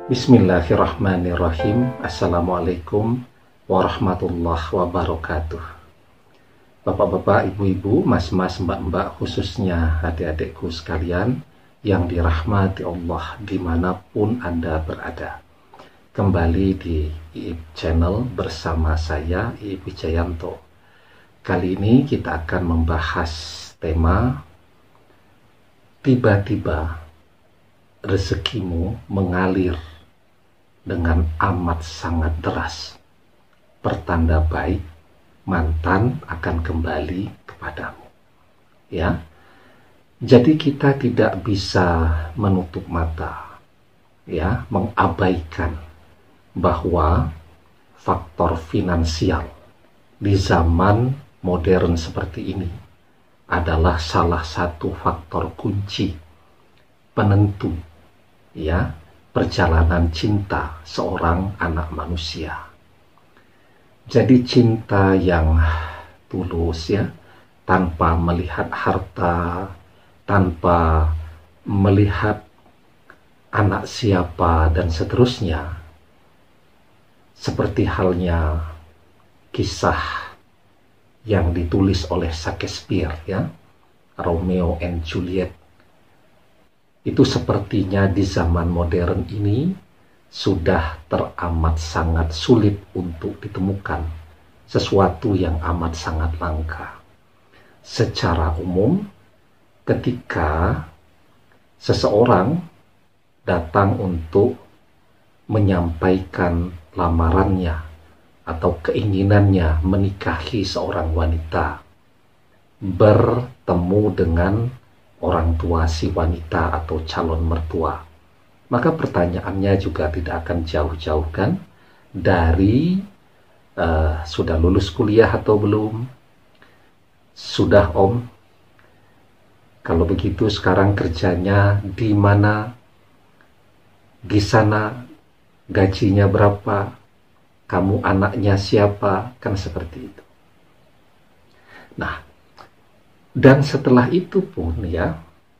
Bismillahirrahmanirrahim. Assalamualaikum warahmatullahi wabarakatuh. Bapak-bapak, ibu-ibu, mas-mas, mbak-mbak, khususnya adik-adikku sekalian yang dirahmati Allah dimanapun Anda berada. Kembali di IIB Channel bersama saya, IIB Wijayanto. Kali ini kita akan membahas tema tiba-tiba rezekimu mengalir dengan amat sangat deras. Pertanda baik, mantan akan kembali kepadamu. Ya. Jadi kita tidak bisa menutup mata, ya, mengabaikan bahwa faktor finansial di zaman modern seperti ini adalah salah satu faktor kunci penentu, ya, perjalanan cinta seorang anak manusia. Jadi cinta yang tulus, ya, tanpa melihat harta, tanpa melihat anak siapa dan seterusnya. Seperti halnya kisah yang ditulis oleh Shakespeare, ya, Romeo and Juliet. Itu sepertinya di zaman modern ini sudah teramat sangat sulit untuk ditemukan, sesuatu yang amat sangat langka. Secara umum, ketika seseorang datang untuk menyampaikan lamarannya atau keinginannya menikahi seorang wanita, bertemu dengan orang tua si wanita atau calon mertua, maka pertanyaannya juga tidak akan jauh-jauhkan dari sudah lulus kuliah atau belum? Sudah, Om? Kalau begitu sekarang kerjanya di mana? Di sana gajinya berapa? Kamu anaknya siapa? Kan seperti itu. Nah, dan setelah itu pun, ya,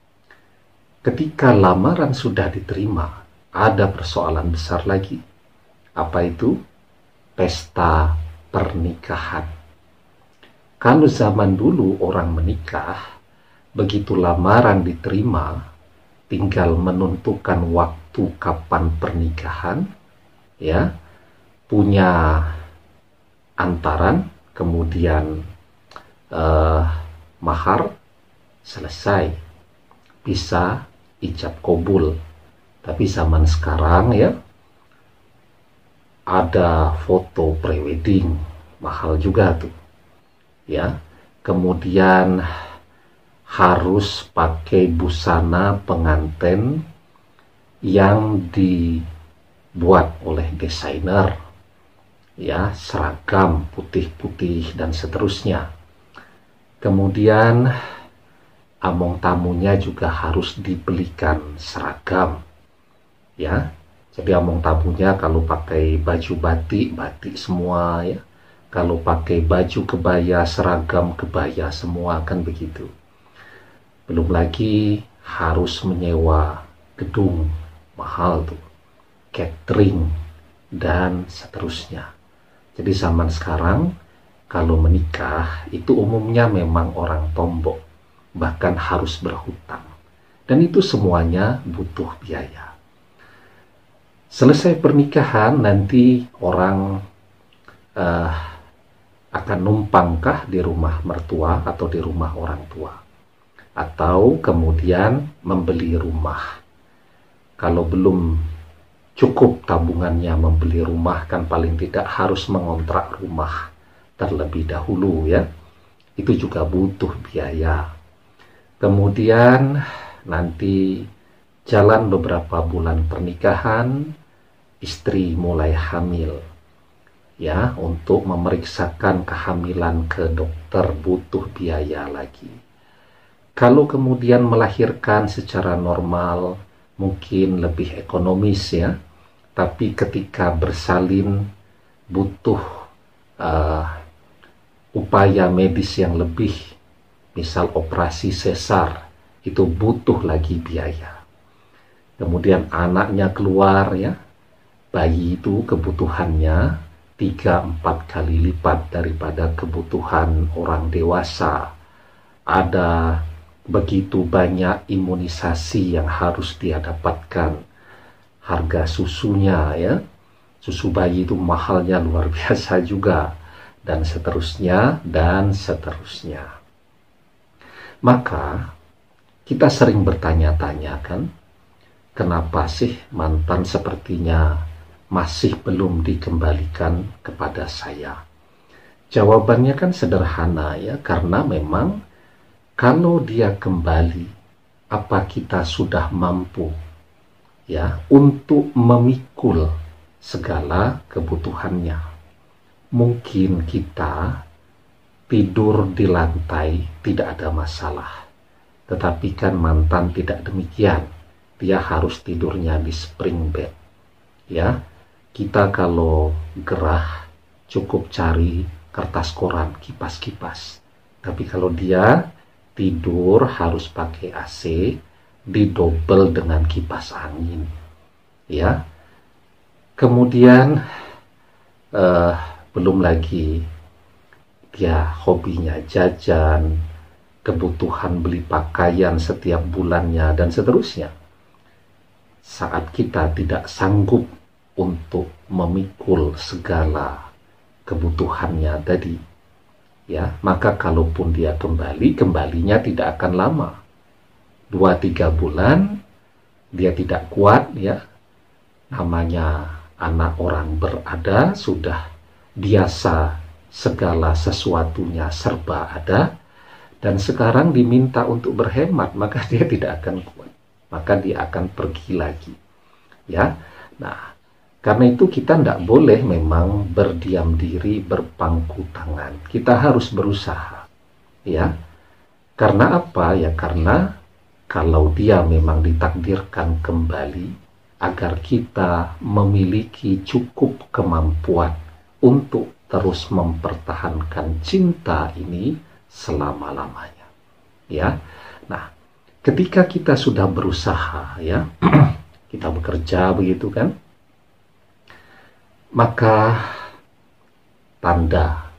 ketika lamaran sudah diterima, ada persoalan besar lagi. Apa itu? Pesta pernikahan. Kalau zaman dulu orang menikah, begitu lamaran diterima, tinggal menentukan waktu kapan pernikahan, ya, punya antaran, kemudian mahar, selesai, bisa ijab kabul. Tapi zaman sekarang, ya, ada foto prewedding, mahal juga tuh, ya. Kemudian harus pakai busana pengantin yang dibuat oleh desainer, ya, seragam putih-putih dan seterusnya. Kemudian among tamunya juga harus dibelikan seragam, ya. Jadi among tamunya kalau pakai baju batik, batik semua, ya. Kalau pakai baju kebaya, seragam kebaya semua, kan begitu. Belum lagi harus menyewa gedung, mahal tuh, catering dan seterusnya. Jadi zaman sekarang kalau menikah itu umumnya memang orang tombok, bahkan harus berhutang. Dan itu semuanya butuh biaya. Selesai pernikahan, nanti orang akan numpangkah di rumah mertua atau di rumah orang tua. Atau kemudian membeli rumah. Kalau belum cukup tabungannya membeli rumah, kan paling tidak harus mengontrak rumah terlebih dahulu, ya. Itu juga butuh biaya. Kemudian nanti jalan beberapa bulan pernikahan, istri mulai hamil, ya. Untuk memeriksakan kehamilan ke dokter butuh biaya lagi. Kalau kemudian melahirkan secara normal mungkin lebih ekonomis, ya. Tapi ketika bersalin butuh upaya medis yang lebih, misal operasi sesar, itu butuh lagi biaya. Kemudian anaknya keluar, ya, bayi itu kebutuhannya 3-4 kali lipat daripada kebutuhan orang dewasa. Ada begitu banyak imunisasi yang harus dia dapatkan. Harga susunya ya, susu bayi itu mahalnya luar biasa juga, dan seterusnya dan seterusnya. Maka kita sering bertanya-tanya kan, kenapa sih mantan sepertinya masih belum dikembalikan kepada saya? Jawabannya kan sederhana ya, karena memang kalau dia kembali, apa kita sudah mampu ya untuk memikul segala kebutuhannya? Mungkin kita tidur di lantai tidak ada masalah, tetapi kan mantan tidak demikian. Dia harus tidurnya di spring bed ya. Kita kalau gerah cukup cari kertas koran, kipas-kipas. Tapi kalau dia tidur harus pakai AC, didobel dengan kipas angin ya. Kemudian belum lagi dia hobinya jajan, kebutuhan beli pakaian setiap bulannya, dan seterusnya. Saat kita tidak sanggup untuk memikul segala kebutuhannya tadi ya, maka kalaupun dia kembali, kembalinya tidak akan lama. 2-3 bulan dia tidak kuat ya. Namanya anak orang berada, sudah biasa segala sesuatunya serba ada, dan sekarang diminta untuk berhemat, maka dia tidak akan kuat, maka dia akan pergi lagi ya. Nah, karena itu kita tidak boleh memang berdiam diri, berpangku tangan. Kita harus berusaha ya. Karena apa ya? Karena kalau dia memang ditakdirkan kembali, agar kita memiliki cukup kemampuan untuk terus mempertahankan cinta ini selama-lamanya ya. Nah, ketika kita sudah berusaha ya, kita bekerja begitu kan, maka tanda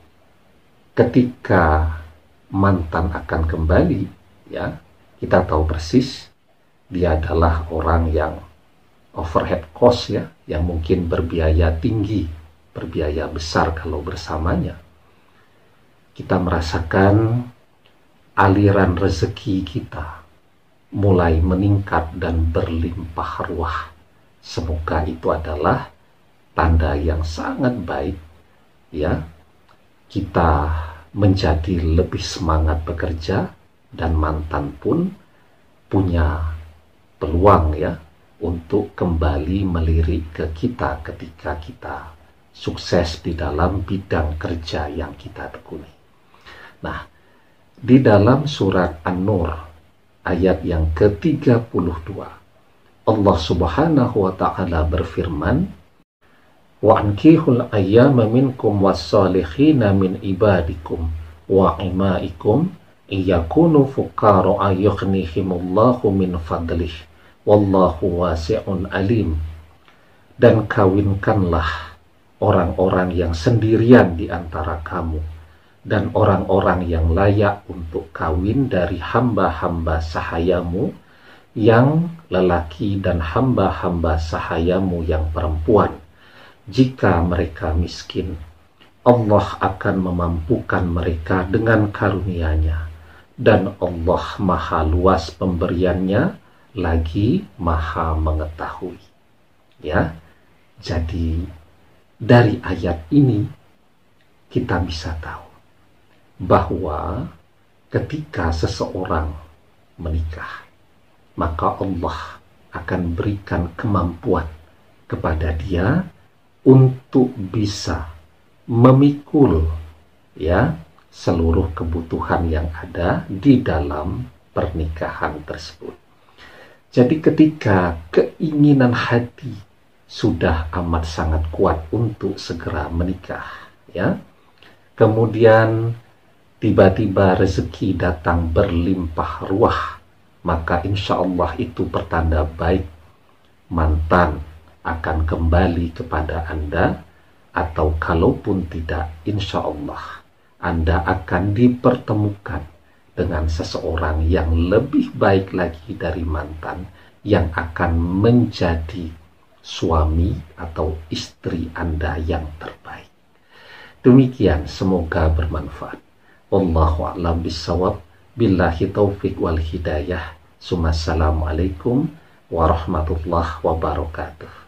ketika mantan akan kembali ya, kita tahu persis dia adalah orang yang overhead cost ya, yang mungkin berbiaya tinggi, berbiaya besar kalau bersamanya. Kita merasakan aliran rezeki kita mulai meningkat dan berlimpah ruah. Semoga itu adalah tanda yang sangat baik ya. Kita menjadi lebih semangat bekerja, dan mantan pun punya peluang ya untuk kembali melirik ke kita ketika kita sukses di dalam bidang kerja yang kita tekuni. Nah, di dalam surat An-Nur ayat yang ke-32, Allah Subhanahu wa taala berfirman, wa ankihul ayyama minkum was-salihina min ibadikum wa imaikum iyakunu fuqara yughnihimullahu min fadlih wallahu wasi'un alim. Dan kawinkanlah orang-orang yang sendirian di antara kamu dan orang-orang yang layak untuk kawin dari hamba-hamba sahayamu yang lelaki dan hamba-hamba sahayamu yang perempuan. Jika mereka miskin, Allah akan memampukan mereka dengan karunia-Nya, dan Allah maha luas pemberiannya, lagi maha mengetahui ya. Jadi dari ayat ini kita bisa tahu bahwa ketika seseorang menikah, maka Allah akan berikan kemampuan kepada dia untuk bisa memikul ya seluruh kebutuhan yang ada di dalam pernikahan tersebut. Jadi ketika keinginan hati sudah amat sangat kuat untuk segera menikah ya, kemudian tiba-tiba rezeki datang berlimpah ruah, maka insya Allah itu pertanda baik mantan akan kembali kepada Anda, atau kalaupun tidak, insya Allah Anda akan dipertemukan dengan seseorang yang lebih baik lagi dari mantan, yang akan menjadi suami atau istri Anda yang terbaik. Demikian, semoga bermanfaat. Wallahu a'lam bishawab. Billahi taufiq wal hidayah. Assalamualaikum warahmatullahi wabarakatuh.